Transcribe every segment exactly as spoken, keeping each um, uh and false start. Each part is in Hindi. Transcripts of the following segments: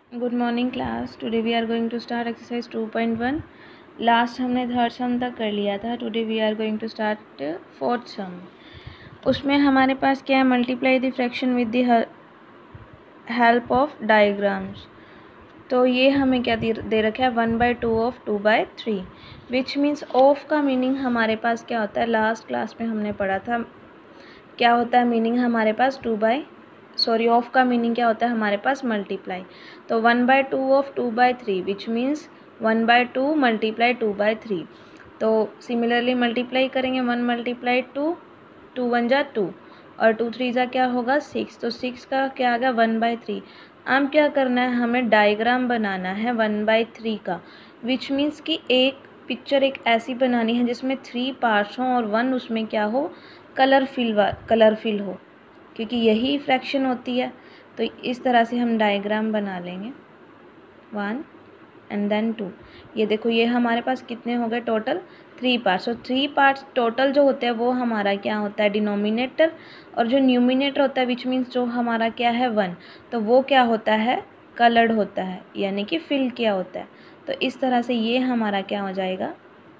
Good morning class. Today we are going to start exercise two point one. Last हमने थर्ड सम तक कर लिया था। Today we are going to start fourth sum. उसमें हमारे पास क्या है, multiply the fraction with the help of diagrams. तो ये हमें क्या दे रखा है, one by two of two by three, which means of का मीनिंग हमारे पास क्या होता है, लास्ट क्लास में हमने पढ़ा था क्या होता है मीनिंग हमारे पास टू बाई सॉरी ऑफ का मीनिंग क्या होता है हमारे पास मल्टीप्लाई। तो one by two of two by three which means one by two multiply two by three. तो सिमिलरली मल्टीप्लाई करेंगे, one multiply two, two one जा टू और टू थ्री जा क्या होगा सिक्स। तो सिक्स का क्या आ गया वन बाई थ्री। अब क्या करना है, हमें डायग्राम बनाना है वन बाई थ्री का, विच मीन्स कि एक पिक्चर एक ऐसी बनानी है जिसमें थ्री पार्ट्स हों और वन उसमें क्या हो, कलरफिल वा कलरफिल हो, क्योंकि यही फ्रैक्शन होती है। तो इस तरह से हम डायग्राम बना लेंगे, वन एंड देन टू। ये देखो ये हमारे पास कितने हो गए टोटल, थ्री पार्ट्स। और थ्री पार्ट्स टोटल जो होते हैं वो हमारा क्या होता है, डिनोमिनेटर, और जो न्यूमिनेटर होता है विच मीन्स जो हमारा क्या है वन, तो वो क्या होता है, कलर्ड होता है, यानी कि फिल किया होता है। तो इस तरह से ये हमारा क्या हो जाएगा,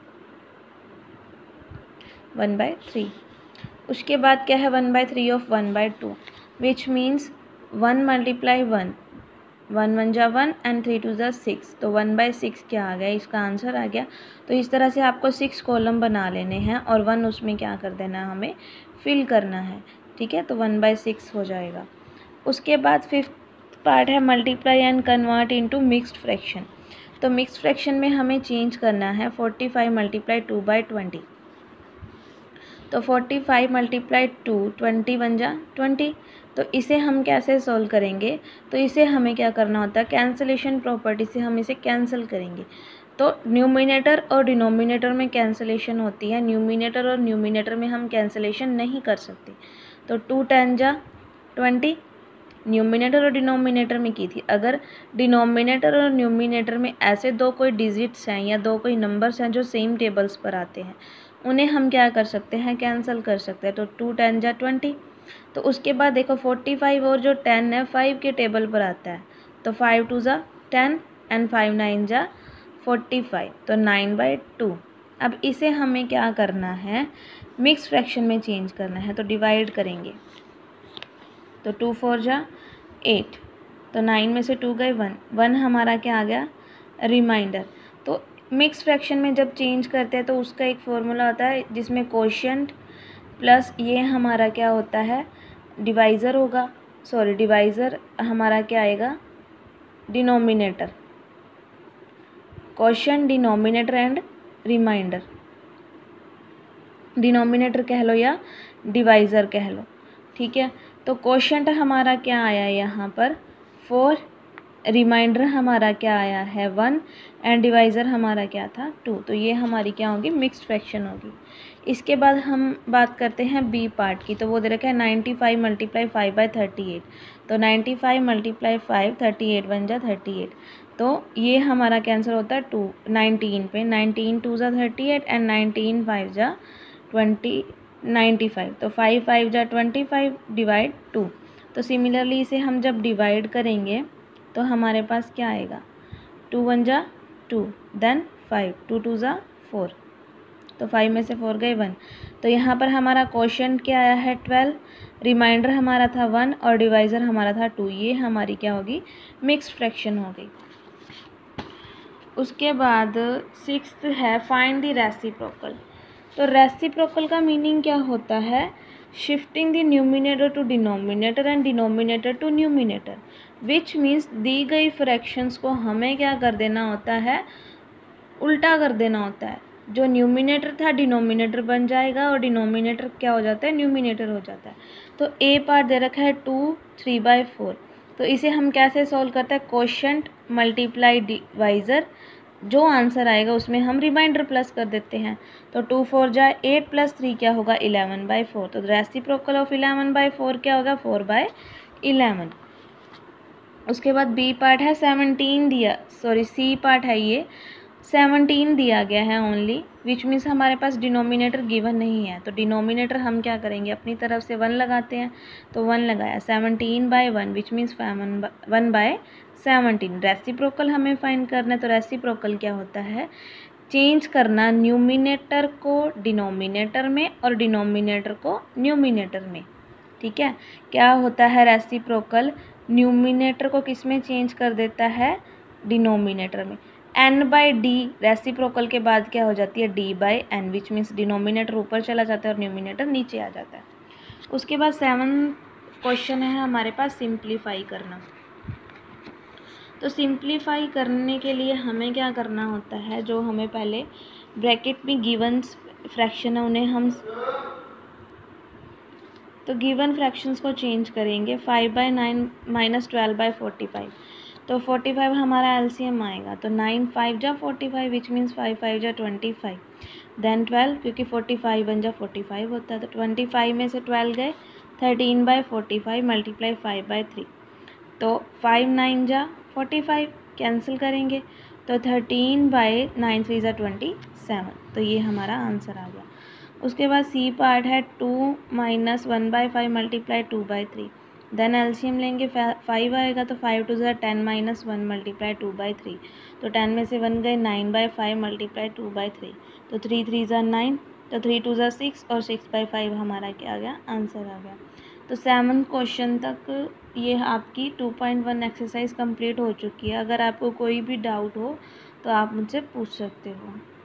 वन बाई थ्री। उसके बाद क्या है, one by three of one by two, which means one multiply one, one one जा वन एंड थ्री टू जा सिक्स। तो वन बाई सिक्स क्या आ गया, इसका आंसर आ गया। तो इस तरह से आपको सिक्स कॉलम बना लेने हैं और वन उसमें क्या कर देना है, हमें फिल करना है। ठीक है, तो वन बाई सिक्स हो जाएगा। उसके बाद फिफ्थ पार्ट है multiply and convert into mixed fraction. तो मिक्स्ड फ्रैक्शन में हमें चेंज करना है, forty five multiply two by twenty. तो forty five multiply two, twenty one जा ट्वेंटी। तो इसे हम कैसे सॉल्व करेंगे, तो इसे हमें क्या करना होता है, कैंसलेशन प्रॉपर्टी से हम इसे कैंसिल करेंगे। तो न्यूमिनेटर और डिनोमिनेटर में कैंसलेशन होती है, न्यूमिनेटर और न्यूमिनेटर में हम कैंसलेशन नहीं कर सकते। तो टू टेन जा ट्वेंटी, न्यूमिनेटर और डिनोमिनेटर में की थी। अगर डिनोमिनेटर और न्यूमिनेटर में ऐसे दो कोई डिजिट्स हैं या दो कोई नंबर्स हैं जो सेम टेबल्स पर आते हैं, उन्हें हम क्या कर सकते हैं, कैंसिल कर सकते हैं। तो टू टेन जा ट्वेंटी। तो उसके बाद देखो फोर्टी फाइव और जो टेन है फाइव के टेबल पर आता है, तो फाइव टू जा टेन एंड फाइव नाइन जा फोर्टी फाइव, तो नाइन बाई टू। अब इसे हमें क्या करना है, मिक्स फ्रैक्शन में चेंज करना है। तो डिवाइड करेंगे, तो टू फोर जा एट, तो नाइन में से टू गए वन, वन हमारा क्या आ गया, रिमाइंडर। तो मिक्स फ्रैक्शन में जब चेंज करते हैं तो उसका एक फॉर्मूला होता है जिसमें कोशिएंट प्लस ये हमारा क्या होता है, डिवाइज़र होगा, सॉरी डिवाइज़र हमारा क्या आएगा, denominator, quotient denominator and reminder, denominator कह लो या डिवाइज़र कह लो। ठीक है, तो कोशिएंट हमारा क्या आया यहाँ पर फोर, रिमाइंडर हमारा क्या आया है वन एंड डिवाइज़र हमारा क्या था टू। तो ये हमारी क्या होगी, मिक्स्ड फ्रैक्शन होगी। इसके बाद हम बात करते हैं बी पार्ट की। तो वो दे रखा है ninety five multiply five by thirty eight. तो ninety five multiply five, thirty eight one जा थर्टी एट। तो ये हमारा कैंसिल होता है टू नाइनटीन पे, नाइनटीन टू जा thirty eight and nineteen five जा ट्वेंटी नाइन्टी फाइव। तो फाइव फाइव जा ट्वेंटी फाइव डिवाइड टू। तो सिमिलरली इसे हम जब डिवाइड करेंगे तो हमारे पास क्या आएगा, टू वन जा two, then five, two two जा फोर, तो फाइव में से फोर गए वन। तो यहाँ पर हमारा कोशिएंट क्या आया है ट्वेल्व, रिमाइंडर हमारा था वन और डिवाइज़र हमारा था टू। ये हमारी क्या होगी, मिक्स्ड फ्रैक्शन हो गई। उसके बाद सिक्स्थ है फाइंड द रेसिप्रोकल। तो रेसिप्रोकल का मीनिंग क्या होता है, shifting the numerator to denominator and denominator to numerator, which means दी गई फ्रैक्शंस को हमें क्या कर देना होता है, उल्टा कर देना होता है। जो न्यूमिनेटर था डिनोमिनेटर बन जाएगा और डिनोमिनेटर क्या हो जाता है, न्यूमिनेटर हो जाता है। तो ए पार्ट दे रखा है टू थ्री बाई फोर। तो इसे हम कैसे सॉल्व करते हैं, कोशिएंट मल्टीप्लाई डिवाइज़र, जो आंसर आएगा उसमें हम रिमाइंडर प्लस कर देते हैं। तो टू फोर जाए एट प्लस थ्री क्या होगा, इलेवन बाई फोर। तो reciprocal of eleven by four क्या होगा, फोर बाई इलेवन। उसके बाद बी पार्ट है सेवनटीन दिया, सॉरी सी पार्ट है ये, सेवनटीन दिया गया है ओनली, विच मीन्स हमारे पास डिनोमिनेटर गिवन नहीं है, तो डिनोमिनेटर हम क्या करेंगे, अपनी तरफ से वन लगाते हैं, तो वन लगाया, seventeen by one which means one by seventeen. Reciprocal हमें फाइंड करना है, तो रेसिप्रोकल क्या होता है, चेंज करना न्यूमिनेटर को डिनोमिनेटर में और डिनोमिनेटर को न्यूमिनेटर में। ठीक है, क्या होता है रेसिप्रोकल, न्यूमिनेटर को किस में चेंज कर देता है, डिनोमिनेटर में। एन बाई डी रेसिप्रोकल के बाद क्या हो जाती है, D by N which means denominator ऊपर चला जाता है और न्यूमिनेटर नीचे आ जाता है। उसके बाद सेवन क्वेश्चन है हमारे पास सिंप्लीफाई करना। तो सिंप्लीफाई करने के लिए हमें क्या करना होता है, जो हमें पहले ब्रैकेट में गिवन फ्रैक्शन है उन्हें हम, तो गिवन फ्रैक्शंस को चेंज करेंगे। Five by nine minus twelve by forty five, तो फोर्टी फाइव हमारा एलसीएम आएगा, तो नाइन फाइव जा forty five which means five five जा ट्वेंटी फाइव, देन ट्वेल्व क्योंकि फोर्टी फाइव वन जा फोर्टी फाइव होता है, तो ट्वेंटी फाइव में से ट्वेल्व गए, thirteen by forty five multiply five by three, तो फाइव नाइन जा फोर्टी फाइव कैंसिल करेंगे, तो थर्टीन बाई नाइन थ्री जा ट्वेंटी सेवन, तो ये हमारा आंसर आ गया। उसके बाद सी पार्ट है two minus one by five multiply two by three, then LCM लेंगे, फाइव आएगा तो फाइव टू ज़ा ten minus one multiply two by three, तो टेन में से वन गए, nine by five multiply two by three, तो थ्री थ्री ज़ा नाइन, तो थ्री टू ज़ा सिक्स और सिक्स बाई फाइव हमारा क्या आ गया, आंसर आ गया। तो सेवन क्वेश्चन तक ये आपकी two point one exercise complete हो चुकी है। अगर आपको कोई भी डाउट हो तो आप मुझसे पूछ सकते हो।